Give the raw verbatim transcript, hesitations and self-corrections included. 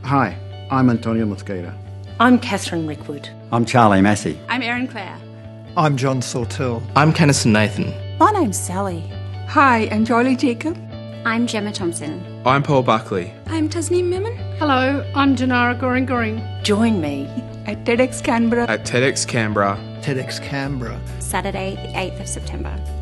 Hi, I'm Antonio Mosqueda. I'm Catherine Rickwood. I'm Charlie Massey. I'm Erin Clare. I'm John Sawtell. I'm Kennison Nathan. My name's Sally. Hi, I'm Jolie Jacob. I'm Gemma Thompson. I'm Paul Buckley. I'm Tasneem Memon. Hello, I'm Janara Goring Goring. Join me at TEDxCanberra. At TEDxCanberra. TEDxCanberra. Saturday, the eighth of September.